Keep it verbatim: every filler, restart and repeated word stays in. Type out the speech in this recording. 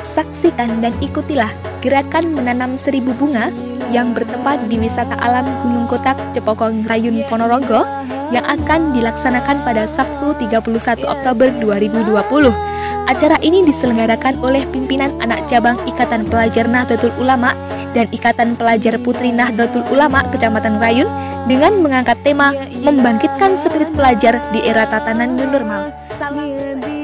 Saksikan dan ikutilah gerakan menanam seribu bunga yang bertempat di Wisata Alam Gunung Kotak Cepokong Rayun Ponorogo yang akan dilaksanakan pada Sabtu tiga puluh satu Oktober dua ribu dua puluh. Acara ini diselenggarakan oleh pimpinan anak cabang Ikatan Pelajar Nahdlatul Ulama dan Ikatan Pelajar Putri Nahdlatul Ulama Kecamatan Rayun dengan mengangkat tema membangkitkan spirit pelajar di era tatanan new normal. Salam.